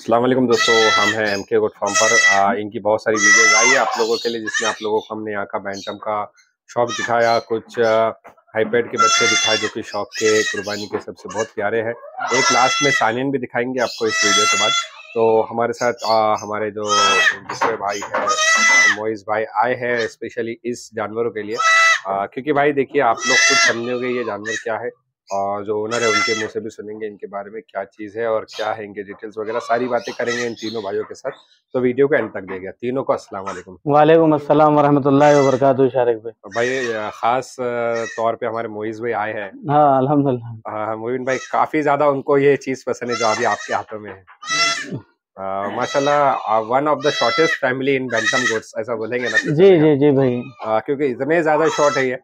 अस्सलाम वालेकुम दोस्तों, हम हैं एमके गोट फार्म पर। इनकी बहुत सारी वीडियोस आई है आप लोगों के लिए, जिसमें आप लोगों को हमने यहाँ का बैंटम का शौक दिखाया, कुछ हाईपेड के बच्चे दिखाए जो कि शौक के कुर्बानी के सबसे बहुत प्यारे हैं। एक लास्ट में सानियन भी दिखाएंगे आपको इस वीडियो के बाद। तो हमारे साथ हमारे जो दूसरे भाई हैं मोइज भाई आए हैं स्पेशली इस जानवरों के लिए, क्योंकि भाई देखिए आप लोग खुद समझोगे ये जानवर क्या है, और जो ओनर है उनके मुंह से भी सुनेंगे इनके बारे में क्या चीज़ है और क्या है, इनके डिटेल्स वगैरह सारी बातें करेंगे इन तीनों भाइयों के साथ। तो वीडियो को एंड तक देगा। तीनों को अस्सलाम वालेकुम। वालेकुम अस्सलाम वरहमतुल्लाहि वबरकातुहू। शारिक भाई, भाई खास तौर पे हमारे मोइज भाई आए हैं। हाँ अल्हम्दुलिल्लाह। मोइन भाई काफ़ी ज़्यादा उनको ये चीज़ पसंद है जो अभी आपके हाथों में है। माशाल्लाह one of the shortest family in bantam goats, ऐसा बोलेंगे ना? जी भाई, क्योंकि इतने ज़्यादा शॉर्ट है ये,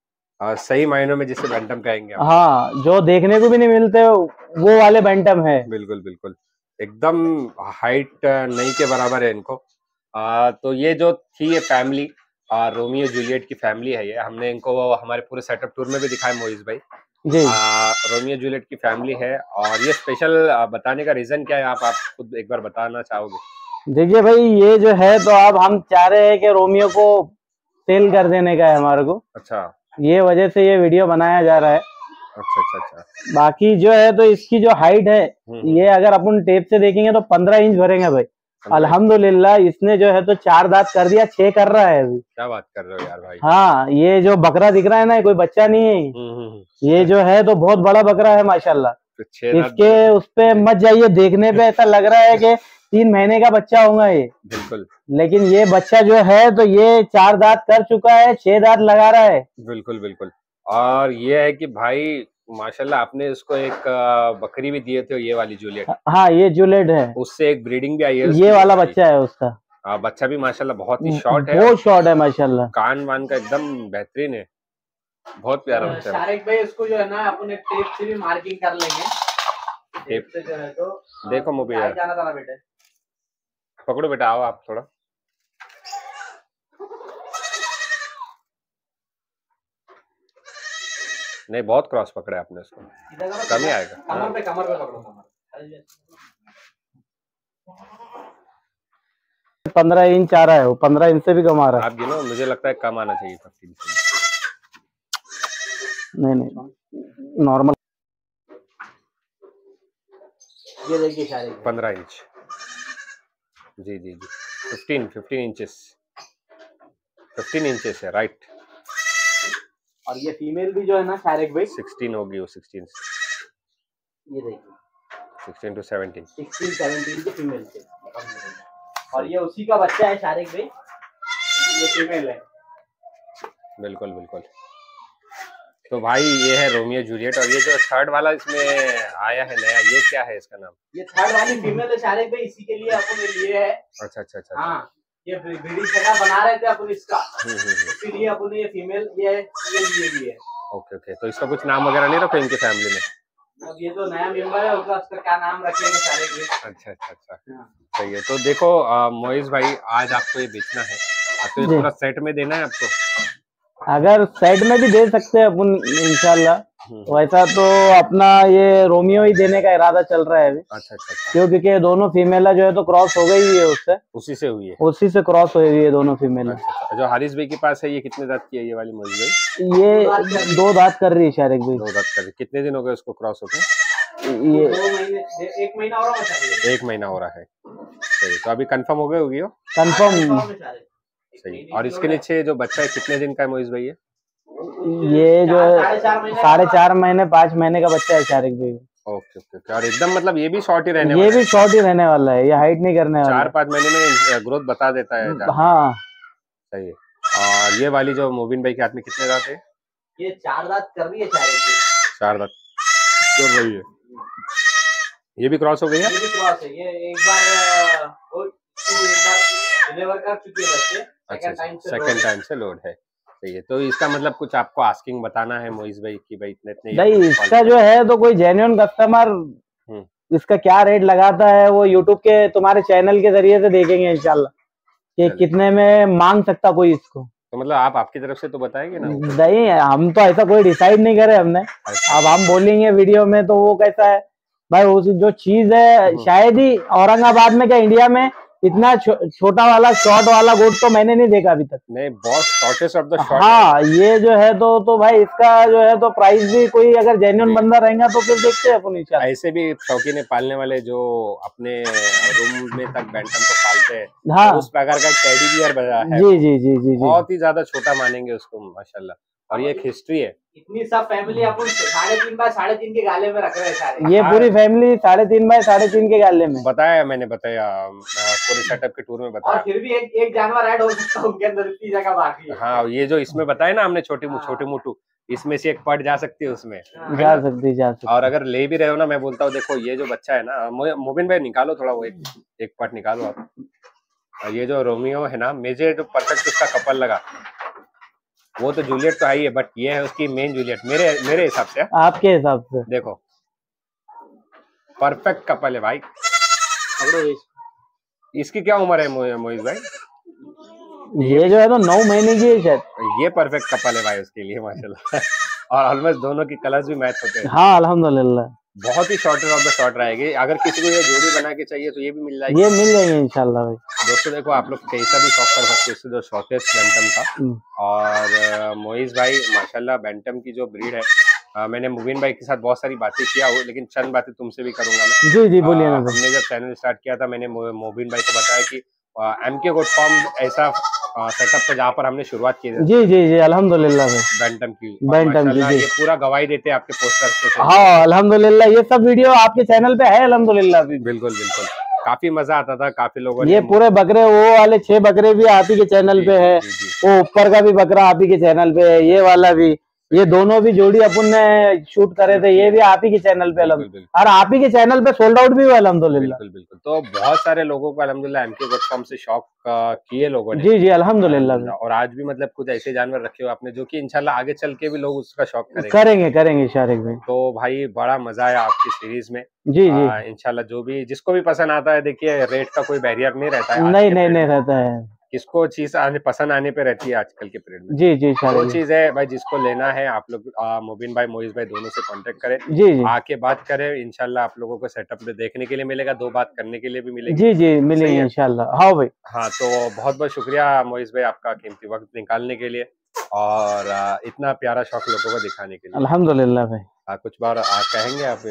सही मायनों में जिसे बैंटम कहेंगे आप। हाँ, जो देखने को भी नहीं मिलते वो वाले बैंटम है। बिल्कुल बिल्कुल, एकदम हाइट नहीं के बराबर है इनको। तो ये जो थी ये फैमिली रोमियो जूलियट की फैमिली है। ये हमने इनको हमारे पूरे सेटअप टूर में भी दिखाया मोइज भाई जी। रोमियो जूलियट की फैमिली है। और ये स्पेशल बताने का रीजन क्या है, आप खुद एक बार बताना चाहोगे? देखिए भाई, ये जो है तो अब हम चाह रहे हैं कि रोमियो को सेल कर देने का है हमारे को। अच्छा, ये वजह से ये वीडियो बनाया जा रहा है। अच्छा अच्छा अच्छा। बाकी जो है तो इसकी जो हाइट है, ये अगर अपन टेप से देखेंगे तो 15 इंच भरेंगे भाई। अल्हम्दुलिल्लाह इसने जो है तो 4 दांत कर दिया, 6 कर रहा है अभी। क्या बात कर रहे हो यार भाई। हाँ, ये जो बकरा दिख रहा है ना, कोई बच्चा नहीं है। ये जो है तो बहुत बड़ा बकरा है माशाल्लाह। तो इसके उस पे मत जाइए, देखने पे ऐसा लग रहा है कि 3 महीने का बच्चा होगा ये। बिल्कुल, लेकिन ये बच्चा जो है तो ये 4 दांत कर चुका है, 6 दांत लगा रहा है। बिल्कुल बिल्कुल। और ये है कि भाई माशाल्लाह आपने उसको एक बकरी भी दिए थे, ये वाली जूलियट। हाँ, ये जूलियट है, उससे एक ब्रीडिंग भी आई है। ये वाला बच्चा है उसका। बच्चा भी माशाल्लाह बहुत ही शॉर्ट है, बहुत शॉर्ट है माशाल्लाह। कान वान का एकदम बेहतरीन है, बहुत प्यारा बच्चा है। शारिक भाई इसको जो है ना अपने टेप से भी मार्किंग कर लेंगे। टेप से जो है तो देखो मूवी यार, जाना था बेटे, पकड़ो बेटा, आओ आप थोड़ा। नहीं, बहुत क्रॉस पकड़ा आपने उसको, कम ही आएगा। कमर पे पकड़ो, कमर 15 इंच आ रहा है, वो 15 इंच से भी कम आ रहा है। आप गिनो, मुझे लगता है कम आना चाहिए था 3 से। नहीं नॉर्मल। ये देखिए शारिक 15 इंच। जी जी जी, 15 इंचेस, 15 इंचेस है, राइट। और ये फीमेल भी जो है ना शारिक भाई 16 होगी वो, 16 ये देखिए 16 to 17 की फीमेल से। और ये उसी का बच्चा है शारिक भाई, ये फीमेल है। बिल्कुल बिल्कुल। तो भाई ये है रोमियो जूलियट, और ये जो थर्ड वाला इसमें आया है नया, ये क्या है इसका नाम? ये थर्ड वाली फीमेल है शारिक भाई, इसी के लिए अपन ने लिए है। अच्छा अच्छा अच्छा। हाँ, ये ब्रीडिंग जगह बना रहे थे अपन इसका, इसीलिए अपन ये फीमेल ये लिए भी है। Okay okay. तो इसका कुछ नाम वगैरह नहीं रखो इनकी फैमिली में? अब ये तो नया मेंबर है, उसका क्या नाम रखेंगे शारिक भाई? अच्छा अच्छा अच्छा, सही है। तो देखो मोइज भाई, आज आपको ये बेचना है, तो ये पूरा सेट में देना है आपको? अगर सेट में भी दे सकते हैं अपन इंशाल्लाह। वैसा तो अपना ये रोमियो ही देने का इरादा चल रहा है अभी। अच्छा अच्छा अच्छा। क्योंकि दोनों फीमेला जो है तो क्रॉस हो गई है उससे, उसी से हुई है, उसी से क्रॉस हुई है दोनों फीमेल। अच्छा। जो हारिस भाई के पास है, ये कितने दांत की है ये वाली मोइज भाई? ये 2 दांत कर रही है शारिक भाई। 2 दांत कर रही। कितने दिन हो गए उसको क्रॉस होते? ये 2 महीने, 1 महीना हो रहा है। 1 महीना हो रहा है, सही। तो अभी कंफर्म हो गए होगी वो? कंफर्म, सही। और इसके नीचे जो बच्चा है कितने दिन का है मोइज भाई? ये जो 4.5 महीने 5 महीने का बच्चा है शारिक भाई। Okay okay. और एकदम मतलब ये भी शॉर्ट ही रहने वाला ये है? भी शॉर्ट ही रहने वाला है, ये हाइट नहीं करने वाला। 4-5 महीने में ग्रोथ बता देता है। हाँ सही है। और ये वाली जो मोबिन भाई के हाथ में कितने दांत है? ये 4 दांत कर रही है शारिक भाई। 4 दांत कर रही है। ये भी क्रॉस हो गई है? ये भी क्रॉस है। ये एक बार डिलीवर कर चुकी है बच्चे, सेकंड टाइम से लोड है। सही है। तो इसका मतलब कुछ आपको आस्किंग बताना है मोइज भाई की भाई इतने नहीं, इसका जो है तो कोई जेन्युइन कस्टमर इसका क्या रेट लगाता है वो यूट्यूब के तुम्हारे चैनल के जरिए से देखेंगे इंशाल्लाह कि कितने में मांग सकता कोई इसको। तो मतलब आप आपकी तरफ से तो बताएंगे ना? नहीं, हम तो ऐसा कोई डिसाइड नहीं करे हमने। अब हम बोलेंगे वीडियो में तो वो कैसा है भाई वो जो चीज है शायद ही औरंगाबाद में क्या इंडिया में इतना छोटा वाला शॉर्ट वाला गोट तो मैंने नहीं देखा अभी तक। नहीं, बहुत शॉर्टेस्ट ऑफ द शॉर्ट। हाँ ये जो है तो भाई इसका जो है तो प्राइस भी कोई अगर जेन्युइन बंदा रहेगा तो फिर देखते हैं अपन इंशाल्लाह। ऐसे भी शौकीन पालने वाले जो अपने रूम में तक बैंटम को पालते हैं, हाँ तो उस प्रकार का टेडी बियर बना है। जी जी जी जी जी, बहुत ही ज्यादा छोटा मानेंगे उसको माशाल्लाह। और ये एक हिस्ट्री है। इतनी सब फैमिली अपन 3.5 बाय 3.5 के गाले में रख रहे हैं सारे। ये पूरी फैमिली 3.5 बाय 3.5 के गाले में मैंने बताया पूरे सेटअप के टूर में बताया। और फिर भी एक जानवर ऐड हो सकता है उनके अंदर, इतनी जगह बाकी है। हाँ ये जो इसमें बताया ना हमने छोटे मोटू, इसमें से एक पार्ट जा सकती है उसमें, जा सकती। और अगर ले भी रहे हो ना, मैं बोलता हूँ देखो ये जो बच्चा है ना, मोबिन भाई निकालो थोड़ा वो एक पार्ट निकालो आप। ये जो रोमियो है ना, मुझे जो परफेक्ट उसका कपल लगा, वो तो जूलियट तो आई है, बट ये है उसकी मेन जूलियट मेरे हिसाब से। आपके हिसाब से देखो परफेक्ट कपल है भाई। इसकी क्या उम्र है मोइज भाई? ये जो है तो 9 महीने की है शायद। ये परफेक्ट कपल है भाई उसके लिए माशाल्लाह। और ऑलमोस्ट दोनों की कलर्स भी मैच होते हैं। हाँ अल्हम्दुलिल्लाह। बहुत ही शॉर्टेस्ट ऑफ द शॉर्ट रहेगी। अगर किसी को ये जोड़ी बना के चाहिए तो ये भी मिल जाएगी। ये मिल जाएंगे इंशाल्लाह भाई। दोस्तों देखो आप लोग कैसा भी शॉप कर सकते हो इससे, जो शॉर्टेस्ट बैंटम था। और मोइज भाई माशाल्लाह बैंटम की जो ब्रीड है, मैंने मुबीन भाई के साथ बहुत सारी बातें किया हो, लेकिन चंद बातें तुमसे भी करूंगा मैं। जी जी बोलिए ना। हमने जब चैनल स्टार्ट किया था, मैंने मुबीन भाई को बताया कि MK गोट फार्म ऐसा सेटअप था जहाँ पर हमने शुरुआत की थी। जी जी जी अल्हम्दुलिल्लाह भाई। बैंटम की जी। ये पूरा गवाही देते हैं आपके पोस्टर से। हाँ अल्हम्दुलिल्लाह, ये सब वीडियो आपके चैनल पे है अल्हम्दुलिल्लाह। बिल्कुल काफी मजा आता था, काफी लोगों ने। ये पूरे बकरे वो वाले 6 बकरे भी आप ही के चैनल पे है, वो ऊपर का भी बकरा आप ही के चैनल पे है, ये वाला भी, ये दोनों भी जोड़ी अपन ने शूट करे थे, ये भी आप ही के चैनल पे अल्हम्दुलिल्लाह। और आप ही के चैनल पे सोल्ड आउट भी हुआ अल्हम्दुलिल्लाह। बिल्कुल। तो बहुत सारे लोगों को अल्हम्दुलिल्लाह MK गोट फार्म से शौक किए लोगों ने। जी जी अल्हम्दुलिल्लाह। और आज भी मतलब कुछ ऐसे जानवर रखे हो आपने जो कि इंशाल्लाह आगे चल के भी लोग उसका शौक करेंगे शारिक भाई। तो भाई बड़ा मजा आया आपकी सीरीज में। जी इंशाल्लाह जो भी जिसको भी पसंद आता है, देखिए रेट का कोई बैरियर नहीं रहता है। नहीं रहता है। किसको चीज पसंद आने पे रहती है आजकल के पीरियड में। जी वो चीज है भाई, जिसको लेना है आप लोग मुबीन भाई मोइज भाई दोनों से कांटेक्ट करें। जी आके बात करें, इंशाल्लाह आप लोगों को सेटअप में देखने के लिए मिलेगा, 2 बात करने के लिए भी मिलेगी। जी मिलेगी इंशाल्लाह। हाँ भाई। हाँ तो बहुत बहुत शुक्रिया मोइज भाई आपका कीमती वक्त निकालने के लिए और इतना प्यारा शौक लोगों को दिखाने के लिए। अल्हम्दुलिल्लाह भाई। कुछ बार कहेंगे आप?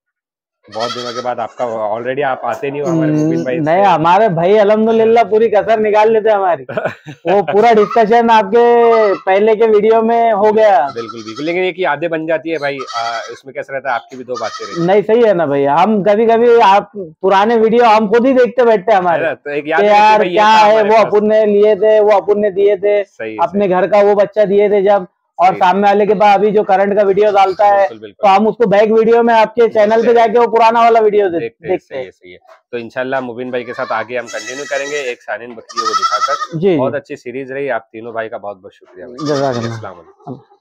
बहुत दिनों के बाद आपका ऑलरेडी आप आते नहीं हो हमारे मुबीन भाई। नहीं हमारे भाई अल्हम्दुलिल्लाह पूरी कसर निकाल लेते हमारी। वो पूरा डिस्कशन आपके पहले के वीडियो में हो गया। बिल्कुल, लेकिन एक यादें बन जाती है भाई, इसमें कैसा रहता है आपकी भी 2 बातें रहती। नहीं सही है ना भाई, हम कभी आप पुराने वीडियो हम खुद ही देखते बैठते हमारे, तो एक याद यार क्या है वो अपन ने लिए थे, वो अपन ने दिए थे अपने घर का, वो बच्चा दिए थे जब, और सामने वाले के बाद अभी जो करंट का वीडियो डालता है तो हम उसको बैक वीडियो में आपके चैनल पे जाके वो पुराना वाला वीडियो देखते हैं। सही है। तो इंशाल्लाह मुबीन भाई के साथ आगे हम कंटिन्यू करेंगे एक शानीन बकरियों को दिखाकर। बहुत अच्छी सीरीज रही। आप तीनों भाई का बहुत बहुत शुक्रिया। जज़ाकल्लाह।